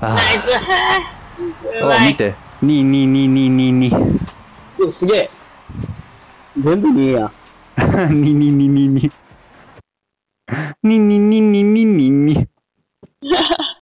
あナイス。 あ。見て。22222。 すげえ。全部2や。 22222。2222222。